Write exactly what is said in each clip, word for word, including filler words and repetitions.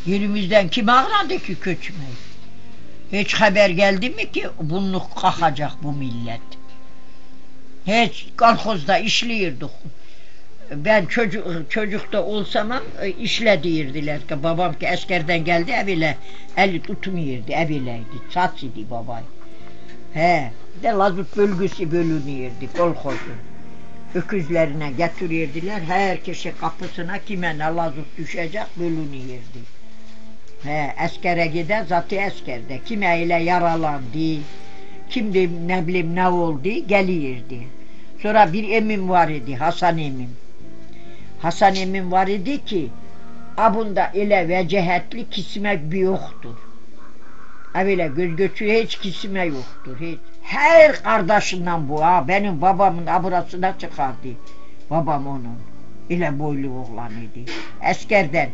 Yerimizden kim ağladı ki köçmeyi? Hiç haber geldi mi ki bunu kalkacak bu millet? Hiç kolhozda işliyorduk. Ben çocuk çocukta olsam işle deyirdiler ki babam ki askerden geldi eviyle eli tutmuyordu evileydi çat idi babay. He, de Lazut bölgesi bölünüyordu kolhozun. Öküzlerine getirirdiler herkese kapısına kime ne Lazut düşecek bölünüyordu. He, askere gider zatı askerde kime ile yaralandı, kimdi ne bileyim ne oldu gelirdi. Sonra bir emim var idi Hasan emim. Hasan emim var idi ki abunda ile vecehetli kismek bir yoktur. Öyle göz göçüğü hiç kisme yoktur hiç. Her kardeşinden bu ha benim babamın aburasına çıkardı. Babam onun ile boylu oğlan idi. Askerden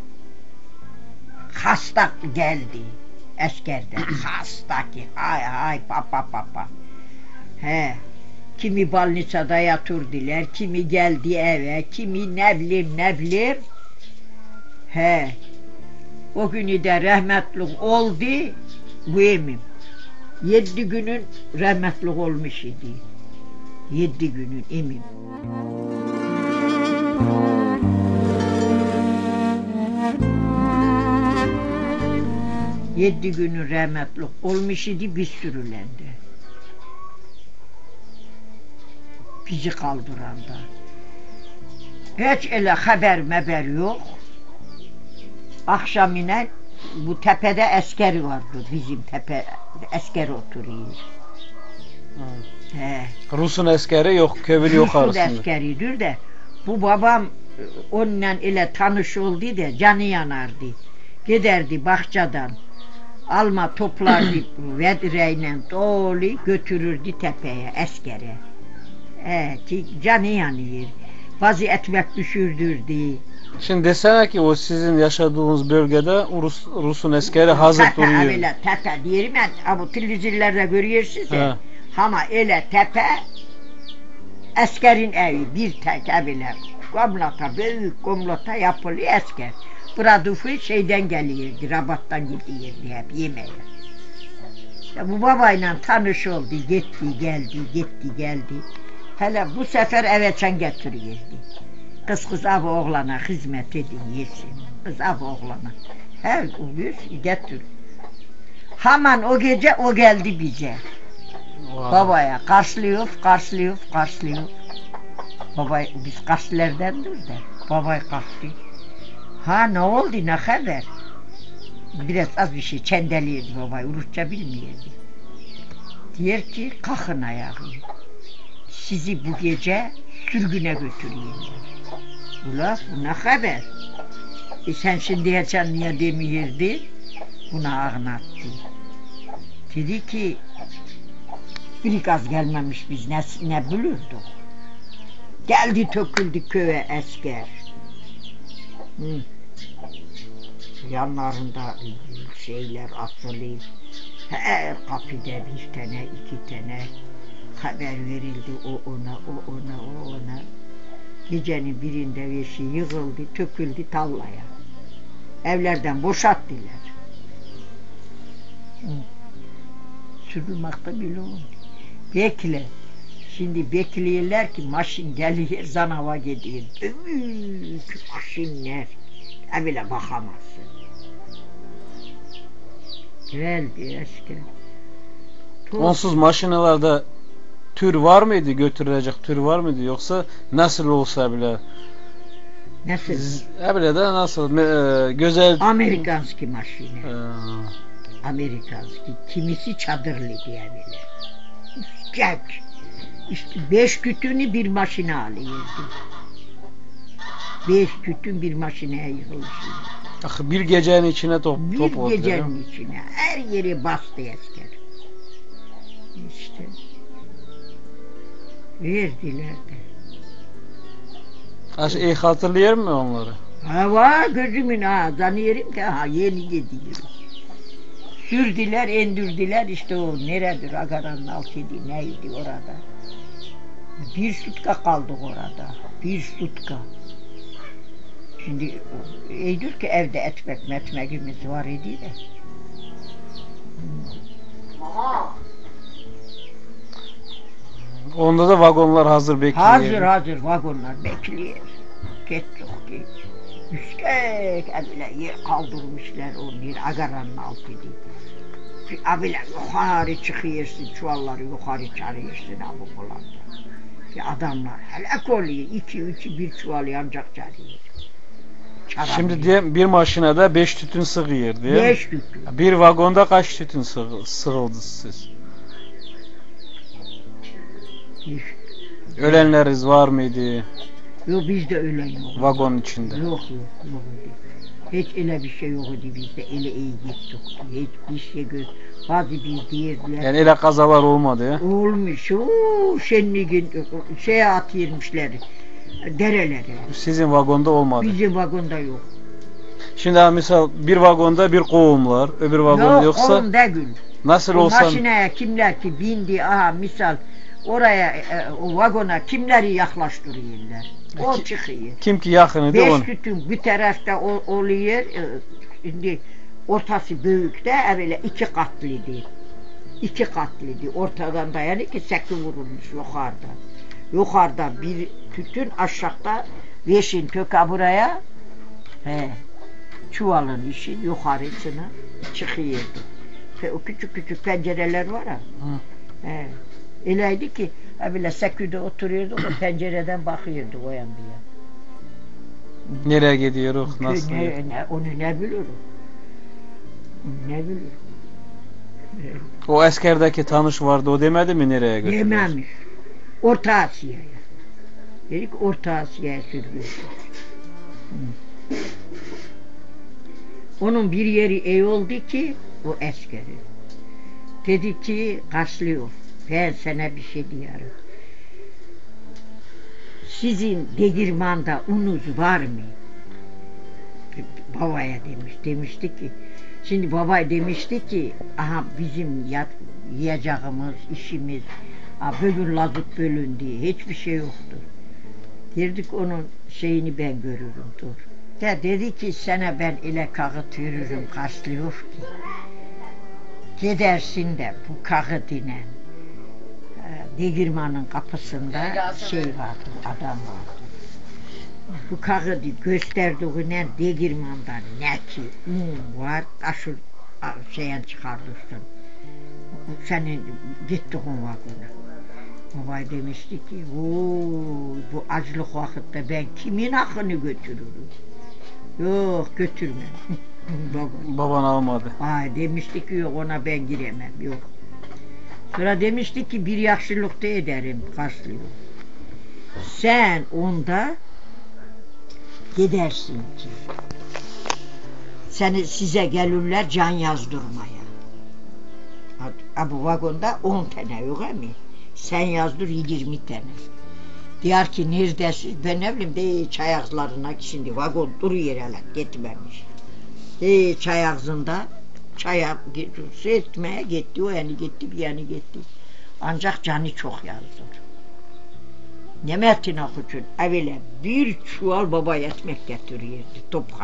hasta geldi. Askerden hasta ki hay hay papa papa. He. Kimi balnicada yatırdılar, kimi geldi eve, kimi ne bileyim ne bileyim. He. O günü de rahmetlik oldu bu emim. Yedi günün rahmetlik olmuş idi. Yedi günün emim. Yedi günün rahmetlik olmuş idi bir sürülendi. Bizi kaldıranda. Hiç öyle haber meber yok. Akşam yine bu tepede asker vardı bizim tepe asker oturuyor. He. Rus'un askeri yok, köylü yok arasında. Rus'un askeridir de bu babam onunla ile tanış oldu da canı yanardı. Giderdi bahçeden alma toplardı vedreyle dolu götürürdü tepeye askere. He, canı yanıyor. Bazı ekmek düşürdürdü. Şimdi desene ki o sizin yaşadığınız bölgede Rus, Rus'un askeri hazır tepe, duruyor. Tepe öyle tepe diyelim ben bu televizyonlarda görüyorsunuz ya. Ama öyle tepe askerin evi bir tek evler. Komlata büyük komlata yapılıyor asker. Burada şeyden geliyordu, Rabat'tan gidiyordu hep yemeğe. Ya bu babayla tanış oldu, gitti geldi, gitti geldi. Hele bu sefer eve çen getiriyordu. Kız kız abi oğlana hizmet edin yesin. Kız abi oğlana. Her gün getir. Hemen o gece o geldi bize. Wow. Babaya karşılıyor, karşılıyor, karşılıyor. Baba biz karşılardandır da. Babay kalktı. Ha ne oldu ne haber? Biraz az bir şey çendeliyordu babay. Rusça bilmiyordu. Diyor ki kalkın ayağa. Sizi bu gece sürgüne götürüyorlar. Ula bu ne haber? E sen şimdi geçen niye demiyordun? Buna ağnattı. Dedi ki bir gaz gelmemiş biz ne, ne bulurduk? Geldi töküldü köye asker. Hı. Yanlarında şeyler asılı. Her kapıda bir tane iki tane haber verildi o ona o ona o ona. Gecenin birinde bir şey yığıldı töküldü tallaya. Evlerden boşalttılar. Sürülmekte bile oldu. Bekle. Şimdi bekliyorlar ki maşin geliyor zanava gidiyor. Büyük maşinler. Evine bakamazsın. Geldi asker. Onsuz maşinelerde tür var mıydı, götürülecek tür var mıydı yoksa nasıl olsa bile? Nasıl? Bile de nasıl? E, güzel. Amerikanski maşine. Ee. Amerikanski. Kimisi çadırlı diyebilir. Gel. İşte beş kütünü bir maşine alıyordu. Beş kütün bir maşineye yığılmış. Ah, bir gecenin içine top, bir top oldu. Bir gecenin içine. Her yeri bastı asker. İşte. Verdiler de. Aş, iyi hatırlıyor mu onları? Ha var gözümün ha. Zanıyorum ki ha yeni gidiyorum. Sürdüler, endirdiler işte o neredir Agaran'ın altıydı neydi orada. Bir sutka kaldık orada. Bir sutka. Şimdi iyidir ki evde etmek metmekimiz var idi de. Onda da vagonlar hazır bekliyor. Hazır hazır vagonlar bekliyor. Geç yok ki. Üstek abile yer kaldırmışlar onu yer agaranın altıydı. Abile yukarı çıkıyorsun çuvalları yukarı çağırıyorsun abi bulanda. Ki adamlar helak oluyor iki iki bir çuval yancak çağırıyor. Şimdi diye bir maşinede beş tütün sığıyor diye. Beş tütün. Bir vagonda kaç tütün sığ, sığıldı siz? Ölenleriniz var mıydı? Yok bizde ölen yok. Vagonun içinde. Yok yok yok idi. Hiç öyle bir şey yok idi bizde. Öyle iyi gittik. Hiç bir şey gör. Bazı bir diyerdiler. Yani öyle kazalar olmadı ya. Olmuş. Ooo şenliğin şeye atırmışlar. Derelere. Sizin vagonda olmadı. Bizim vagonda yok. Şimdi misal bir vagonda bir kovumlar, öbür vagonda Yok, yoksa oğlum değil. nasıl O olsa maşineye kimler ki bindi, aha misal oraya e, o vagona kimleri yaklaştırıyorlar. O Ki- çıkıyor. kim ki yakını da on. Beş tütün bir tarafta o, oluyor. e, Şimdi ortası büyük de öyle iki katlıydı. İki katlıydı. Ortadan dayanıyor ki seki vurulmuş yukarıda. Yukarıda bir tütün aşağıda beşin töka buraya. He. Çuvalın işi yukarısına çıkıyordu. Ve o küçük küçük pencereler var ha. Hı. He. Öyleydi ki öyle seküde oturuyordu o pencereden bakıyordu o yan bir yan. Nereye gidiyoruz, nasıl? Ne, ne, onu ne bilirim? Ne bilirim? O askerdeki tanış vardı, o demedi mi nereye götürüyoruz? Yememiş. Orta Asya'ya. Dedik Orta Asya'ya sürüyoruz. Onun bir yeri iyi oldu ki o askeri. Dedi ki karşılıyor. Ben sana bir şey diyorum. Sizin Degirman'da unuz var mı? Babaya demiş. Demişti ki şimdi baba demişti ki aha bizim yat, yiyeceğimiz işimiz ha, bugün lazık bölündü. Hiçbir şey yoktur. Dedik onun şeyini ben görürüm dur. Ya dedi ki sana ben ile kağıt veririm karşılıyor ki. Gidersin de bu kağıt ile Degirman'ın kapısında şey vardı, adam vardı. Bu kağıdı gösterdiğine Degirman'da ne ki un var, taşı şeyen çıkartırsın. Senin gittiğin vagona. Babay demişti ki, ooo bu acılık vakitte ben kimin hakkını götürürüm? Yok götürmem. Baba. Baban almadı. Ay demişti ki yok ona ben giremem yok. Sonra demişti ki bir yaxşılık da ederim karşılıyor. Sen onda gidersin ki. Seni size gelirler can yazdırmaya. Ha, bu vagonda on tane yok mi? Sen yazdır yirmi tane. Diyor ki neredesin? Ben ne bileyim de çay ağızlarına şimdi vagon duruyor hele gitmemiş. De çay ağzında çay su etmeye gitti, o yani gitti, bir yani gitti. Ancak canı çok yazdır. Nemetine için evvela bir çuval baba ekmek getiriyordu Tophan'a.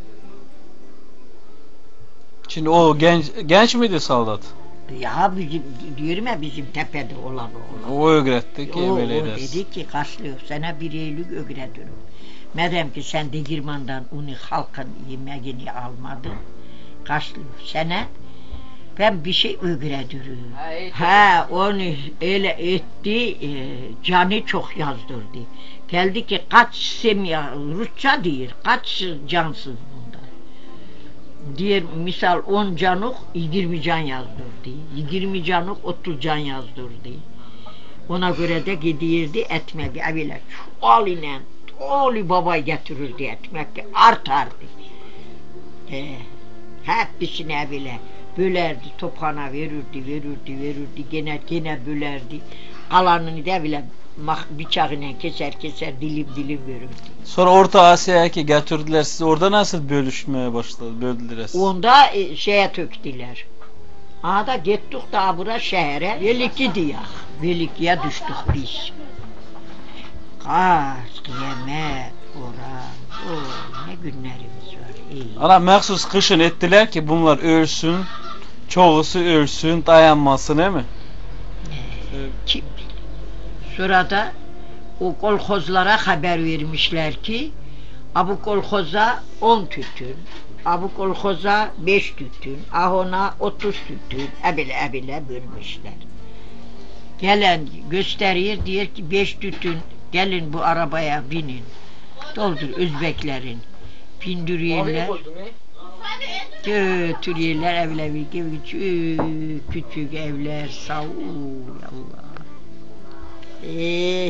Şimdi o genç genç miydi soldat? Ya bizim diyorum ya bizim tepede olan oğlan. O öğretti ki O, o böyle dedi ki karşılıyor sana bir iyilik öğretirim. Madem ki sen Degirman'dan onu halkın yemeğini almadın, karşılıyor sana ben bir şey öğretirim. Ha onu öyle etti, e, canı çok yazdırdı. Geldi ki kaç semya, Rusça değil, kaç cansız bunda. Diğer misal on canuk yirmi can yazdırdı. yirmi canuk otuz can yazdırdı. Ona göre de gidiyordu etmek evine çuval ile dolu baba getirirdi etmek artardı. Ee, hepsini evine bölerdi, Tophan'a verirdi, verirdi, verirdi, gene gene bölerdi. Kalanını da evine bıçağıyla keser keser dilim dilim verirdi. Sonra Orta Asya'ya ki getirdiler sizi, orada nasıl bölüşmeye başladı, böldüler sizi? Onda e, şeye töktüler. Aha da gittik daha bura şehre, Veliki diye. Veliki'ye düştük biz. Kaç, yemek, Ora, o ne günlerimiz var. İyi. Ana məxsus kışın ettiler ki bunlar ölsün, çoğusu ölsün, dayanmasın, değil mi? Ee, kim? Sonra da o kolhozlara haber vermişler ki bu kolhoza on tütün, bu kolhoza beş tütün, ahona otuz tütün, ebile ebile bölmüşler. Gelen gösteriyor, diyor ki beş tütün, gelin bu arabaya binin. Doldur Özbeklerin. Bindiriyorlar. Götürüyorlar evler, küçük küçük evler, sağ ol Allah. Eee,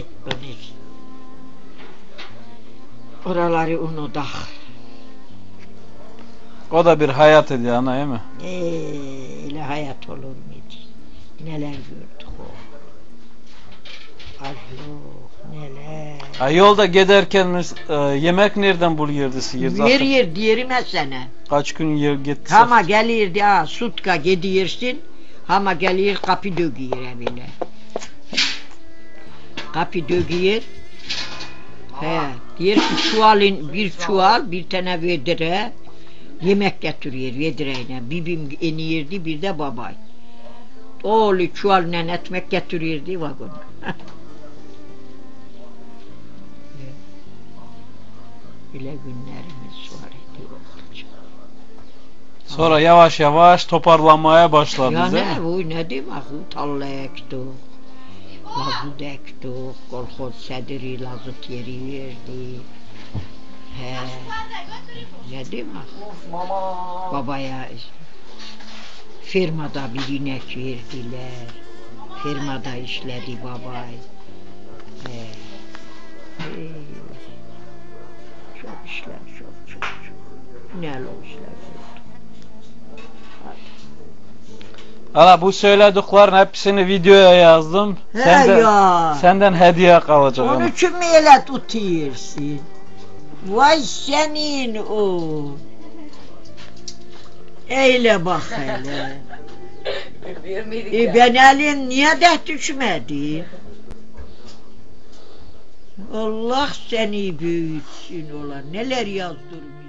oraları unudak. O da bir hayat ediyor ana, değil mi? Eee, öyle hayat olur muydu? Neler gördük o. Az yok, neler. Ha, yolda giderken e, yemek nereden buluyordu siz? Bir yer diyelim sana. Kaç gün yer gitti? Ama gelirdi ha, sutka gidiyorsun. Ama gelir kapı döküyor bile. Kapı döküyor. He, diyor ki çuvalın bir çuval, bir tane vedire yemek getiriyor vedireyle. Bibim eniyirdi, bir de babay. Oğlu çuvalla etmek getiriyordu vagona. Bile günlerimiz var idi oldukça. Sonra yavaş yavaş toparlanmaya başladı, Ya değil ne mi? bu, ne demek? Tarla ektik, lazut ektik, kolhoz sediri lazut yeri verdi. He, ne demek? Babaya firmada bir inek verdiler, firmada işledi babay. He, he. Çok işler, çok çok çok. Ne o işler oldu. Ana bu söylediklerin hepsini videoya yazdım. He Senden, ya. senden hediye kalacak. Onun ana. için mi öyle tutuyorsun? Vay senin o. Eyle bak hele. e ben elin niye de düşmedi? Allah seni büyütsün ola. Neler yazdırmış.